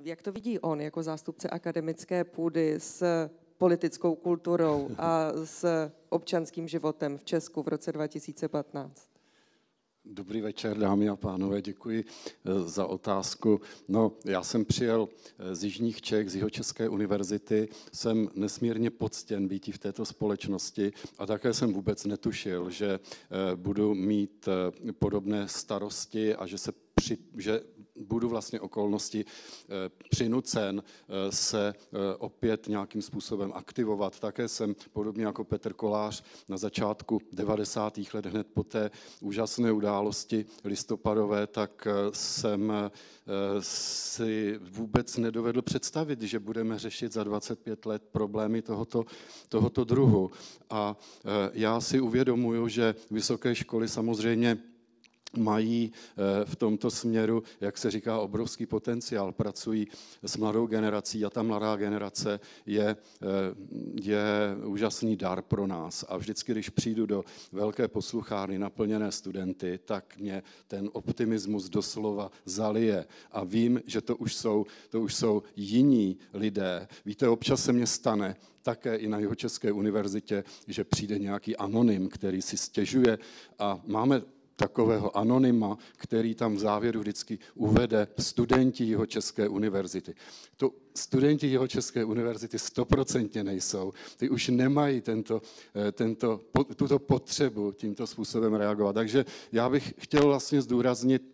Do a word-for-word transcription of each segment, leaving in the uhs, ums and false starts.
jak to vidí on jako zástupce akademické půdy s politickou kulturou a s občanským životem v Česku v roce dva tisíce patnáct? Dobrý večer, dámy a pánové, děkuji za otázku. No, já jsem přijel z jižních Čech, z Jihočeské univerzity, jsem nesmírně poctěn býti v této společnosti a také jsem vůbec netušil, že budu mít podobné starosti a že se při, že budu vlastně okolnosti přinucen se opět nějakým způsobem aktivovat. Také jsem, podobně jako Petr Kolář, na začátku devadesátých let, hned po té úžasné události listopadové, tak jsem si vůbec nedovedl představit, že budeme řešit za dvacet pět let problémy tohoto, tohoto druhu. A já si uvědomuju, že vysoké školy samozřejmě mají v tomto směru, jak se říká, obrovský potenciál. Pracují s mladou generací a ta mladá generace je, je úžasný dar pro nás. A vždycky, když přijdu do velké posluchárny naplněné studenty, tak mě ten optimismus doslova zalije. A vím, že to už jsou, to už jsou jiní lidé. Víte, občas se mně stane, také i na Jihočeské univerzitě, že přijde nějaký anonym, který si stěžuje a máme takového anonyma, který tam v závěru vždycky uvede studenti Jihočeské univerzity. To studenti Jihočeské univerzity stoprocentně nejsou. Ty už nemají tento, tento, tuto potřebu tímto způsobem reagovat. Takže já bych chtěl vlastně zdůraznit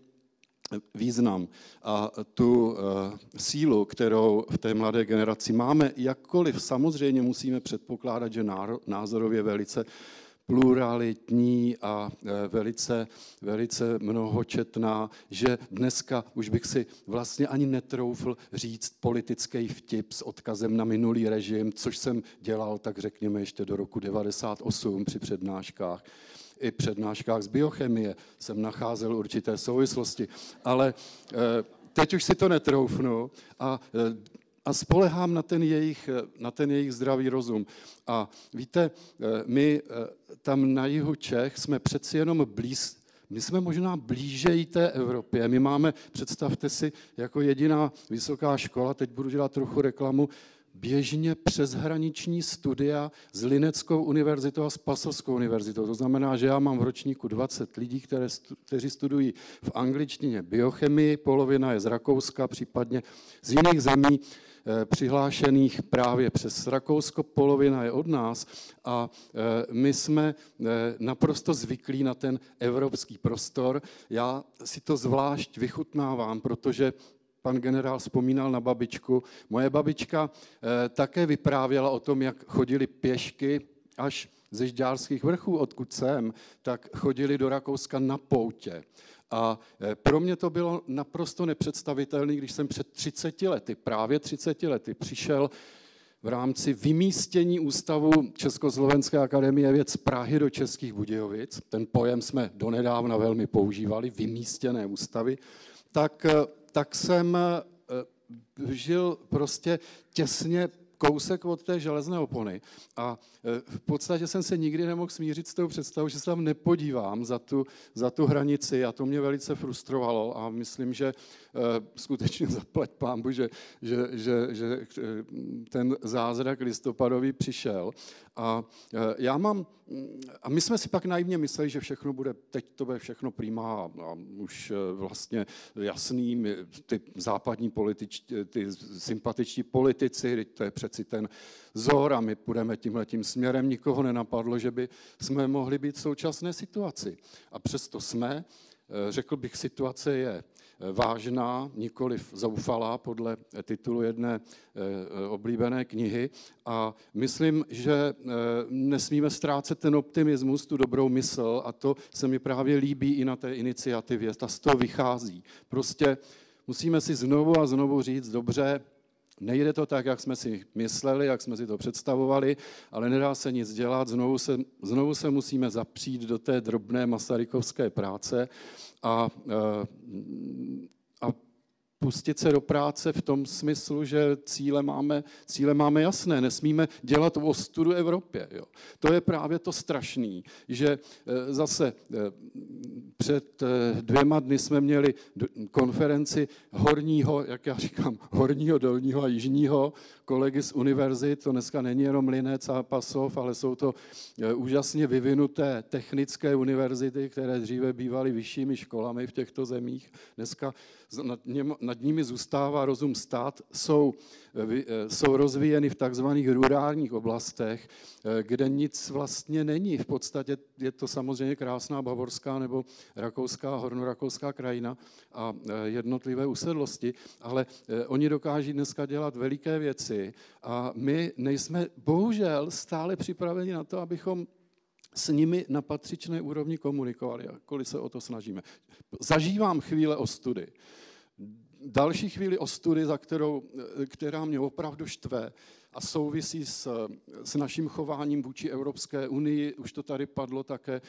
význam a tu uh, sílu, kterou v té mladé generaci máme, jakkoliv samozřejmě musíme předpokládat, že názorově velice pluralitní a velice, velice mnohočetná, že dneska už bych si vlastně ani netroufl říct politický vtip s odkazem na minulý režim, což jsem dělal, tak řekněme, ještě do roku devadesát osm při přednáškách. I přednáškách z biochemie jsem nacházel určité souvislosti, ale teď už si to netroufnu a A spolehám na ten, jejich, na ten jejich zdravý rozum. A víte, my tam na jihu Čech jsme přeci jenom blíz, my jsme možná blížeji té Evropě. My máme, představte si, jako jediná vysoká škola, teď budu dělat trochu reklamu, běžně přeshraniční studia s Lineckou univerzitou a s Pasovskou univerzitou. To znamená, že já mám v ročníku dvacet lidí, které, kteří studují v angličtině biochemii, polovina je z Rakouska, případně z jiných zemí, přihlášených právě přes Rakousko, polovina je od nás a my jsme naprosto zvyklí na ten evropský prostor. Já si to zvlášť vychutnávám, protože pan generál vzpomínal na babičku. Moje babička také vyprávěla o tom, jak chodili pěšky až ze Žďárských vrchů, odkud jsem, tak chodili do Rakouska na poutě. A pro mě to bylo naprosto nepředstavitelné, když jsem před třiceti lety, právě třiceti lety, přišel v rámci vymístění ústavu Československé akademie věd z Prahy do Českých Budějovic. Ten pojem jsme donedávna velmi používali, vymístěné ústavy. Tak, tak jsem žil prostě těsně kousek od té železné opony a v podstatě jsem se nikdy nemohl smířit s tou představou, že se tam nepodívám za tu, za tu hranici a to mě velice frustrovalo a myslím, že skutečně zaplať pánbu, že, že, že, že ten zázrak listopadový přišel a já mám, a my jsme si pak naivně mysleli, že všechno bude, teď to bude všechno prima a už vlastně jasný, ty západní političtí, ty sympatičtí politici, to je přeci ten vzor a my půjdeme tímhletím směrem, nikoho nenapadlo, že by jsme mohli být v současné situaci. A přesto jsme, řekl bych, situace je vážná, nikoliv zoufalá podle titulu jedné oblíbené knihy a myslím, že nesmíme ztrácet ten optimismus, tu dobrou mysl a to se mi právě líbí i na té iniciativě, ta z toho vychází. Prostě musíme si znovu a znovu říct, dobře, nejde to tak, jak jsme si mysleli, jak jsme si to představovali, ale nedá se nic dělat, znovu se, znovu se musíme zapřít do té drobné masarykovské práce a, a pustit se do práce v tom smyslu, že cíle máme, cíle máme jasné, nesmíme dělat ostudu Evropě. Jo. To je právě to strašný, že zase před dvěma dny jsme měli konferenci horního, jak já říkám, horního, dolního a jižního kolegy z univerzit. To dneska není jenom Linec a Pasov, ale jsou to úžasně vyvinuté technické univerzity, které dříve bývaly vyššími školami v těchto zemích. Dneska nad, něm, nad nimi zůstává rozum stát, jsou, jsou rozvíjeny v takzvaných rurálních oblastech, kde nic vlastně není. V podstatě je to samozřejmě krásná bavorská nebo rakouská, hornorakouská krajina a jednotlivé usedlosti, ale oni dokáží dneska dělat veliké věci a my nejsme bohužel stále připraveni na to, abychom s nimi na patřičné úrovni komunikovali, jakkoliv se o to snažíme. Zažívám chvíle ostudy. Další chvíli ostudy, za kterou, která mě opravdu štve a souvisí s, s naším chováním vůči Evropské unii, už to tady padlo také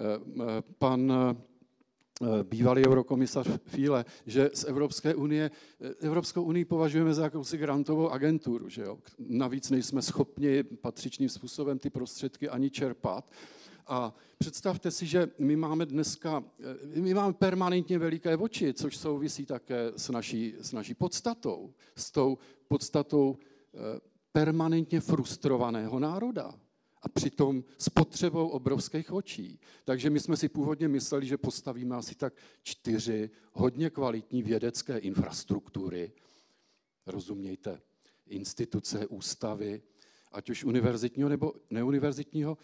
pan bývalý eurokomisař Füle, že z Evropské unie, Evropskou unii považujeme za jakousi grantovou agenturu, že jo? Navíc nejsme schopni patřičným způsobem ty prostředky ani čerpat. A představte si, že my máme dneska, my máme permanentně veliké oči, což souvisí také s naší, s naší podstatou, s tou podstatou permanentně frustrovaného národa. A přitom s potřebou obrovských očí. Takže my jsme si původně mysleli, že postavíme asi tak čtyři hodně kvalitní vědecké infrastruktury. Rozumějte, instituce, ústavy, ať už univerzitního nebo neuniverzitního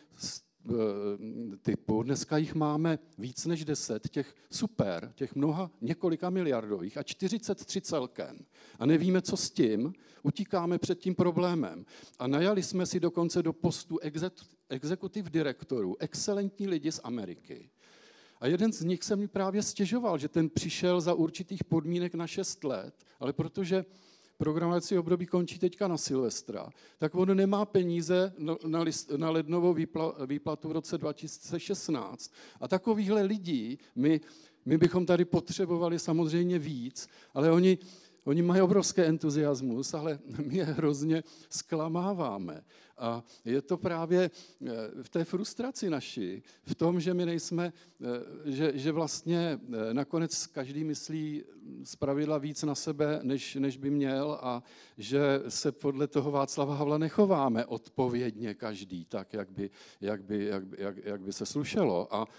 typu. Dneska jich máme víc než deset, těch super, těch mnoha několika miliardových a čtyřicet tři celkem. A nevíme, co s tím, utíkáme před tím problémem. A najali jsme si dokonce do postu executive direktorů, excelentní lidi z Ameriky. A jeden z nich se mi právě stěžoval, že ten přišel za určitých podmínek na šest let, ale protože programovací období končí teďka na Silvestra, tak on nemá peníze na, list, na lednovou výpla, výplatu v roce dva tisíce šestnáct. A takovýchhle lidí my, my bychom tady potřebovali samozřejmě víc, ale oni, oni mají obrovský entuziasmus, ale my je hrozně zklamáváme. A je to právě v té frustraci naší, v tom, že my nejsme, že, že vlastně nakonec každý myslí zpravidla víc na sebe, než, než by měl a že se podle toho Václava Havla nechováme odpovědně každý, tak, jak by, jak by, jak by, jak, jak by se slušelo. A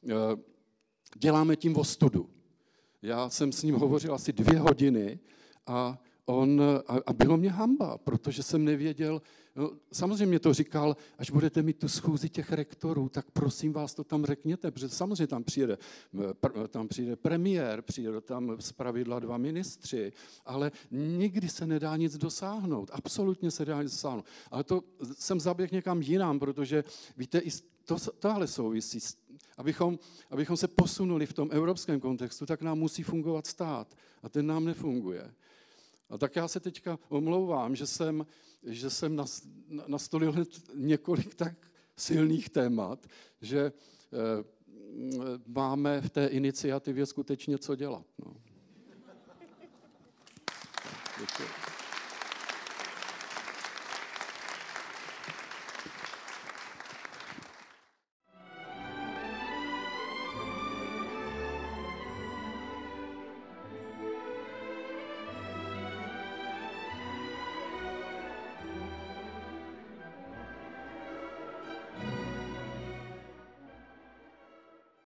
děláme tím ostudu. Já jsem s ním hovořil asi dvě hodiny a On, a bylo mě hanba, protože jsem nevěděl, no, samozřejmě to říkal, až budete mít tu schůzi těch rektorů, tak prosím vás to tam řekněte, protože samozřejmě tam přijede, tam přijde premiér, přijde tam zpravidla dva ministři, ale nikdy se nedá nic dosáhnout, absolutně se nedá nic dosáhnout. Ale to jsem zaběhl někam jinam, protože víte, i to, tohle souvisí, abychom, abychom se posunuli v tom evropském kontextu, tak nám musí fungovat stát a ten nám nefunguje. A tak já se teďka omlouvám, že jsem, že jsem nastolil několik tak silných témat, že e, máme v té iniciativě skutečně co dělat. No. Děkuji.